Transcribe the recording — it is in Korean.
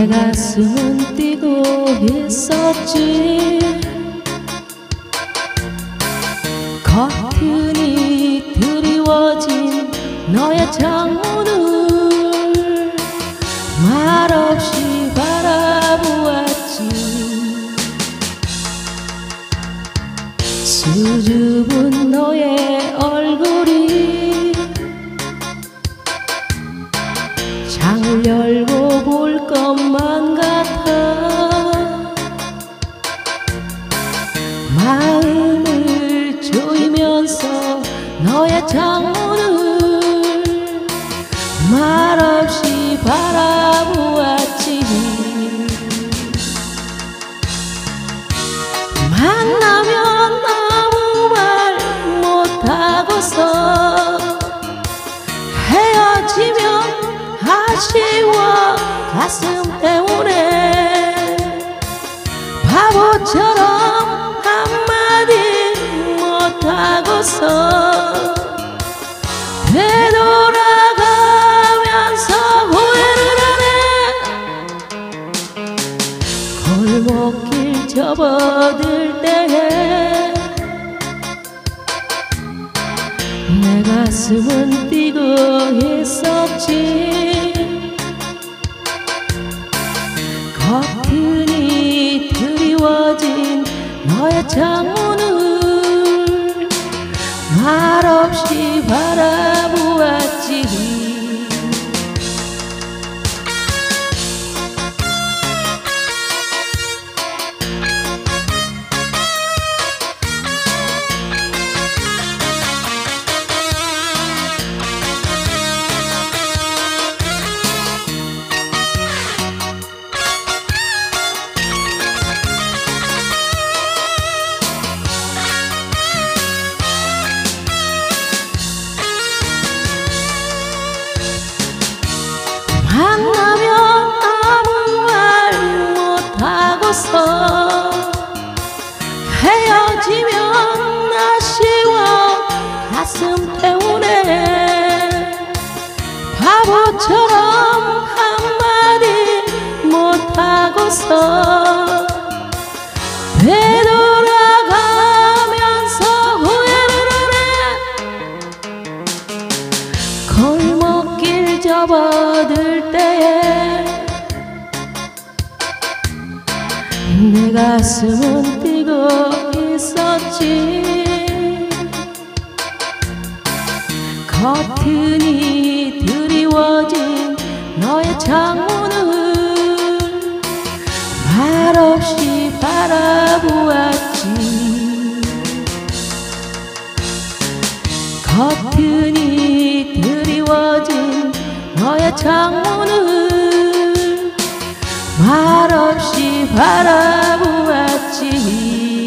내 가슴은 뛰고 있었지. 커튼이 드리워진 너의 창문을 말없이 바라보았지. 수줍은 너의 얼굴이 창을 열고 볼 것만 같아. 마음을 조이면서 너의 창문을 말없이 바라보았지. 만나면 아무 말 못하고서 헤어지면 아쉬워 가슴 때문에 바보처럼 한마디 못하고서 되돌아가면서 후회를 하네. 골목길 접어들 때에 내 가슴은 뛰고 있었지. 커튼이 드리워진 너의 창문을 말없이 바라보았지. 만나면 아무 말 못하고서 헤어지면 아쉬워 가슴 때문에 바보처럼 한마디 못하고서 되돌아가면서 후회를 하네. 골목길 접어들 때에 내 가슴은 뛰고 있었지. 커튼이 드리워진 너의 창문을 말없이 바라보았지. 커튼이 드리워진 너의 창문을 말없이 바라보았지.